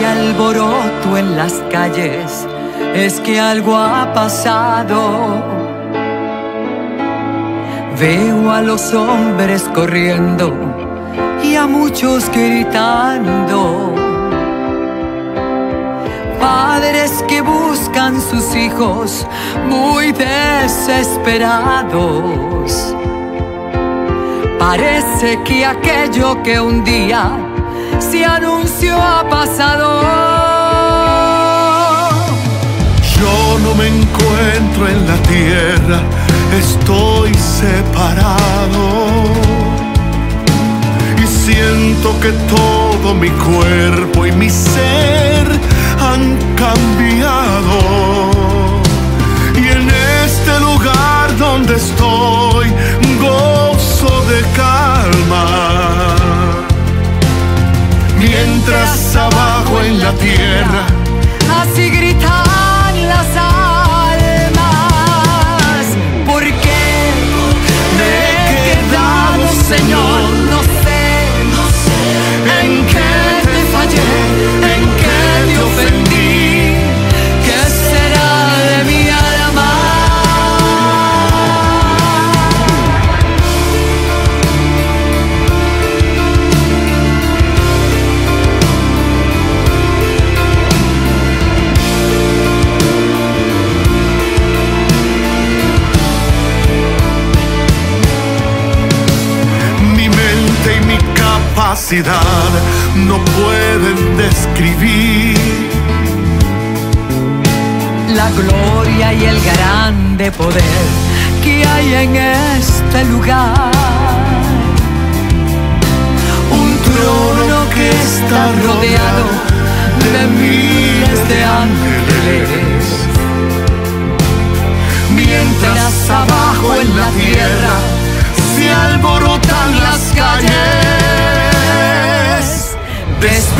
hay alboroto en las calles, es que algo ha pasado. Veo a los hombres corriendo y a muchos gritando. Padres que buscan sus hijos muy desesperados. Parece que aquello que un día se anunció ha pasado. Yo no me encuentro en la tierra, estoy separado. Y siento que todo mi cuerpo y mi ser han cambiado. Y en este lugar donde estoy, gozo de calma. Mientras abajo en la tierra, así gritan las almas. ¿Por qué me he quedado, Señor? No sé en qué te fallé, en qué te ofendí. ¿Qué será de mi alma? No pueden describir la gloria y el grande poder que hay en este lugar. Un trono que está rodeado de miles de ángeles. Mientras abajo en la tierra se alborotan las calles.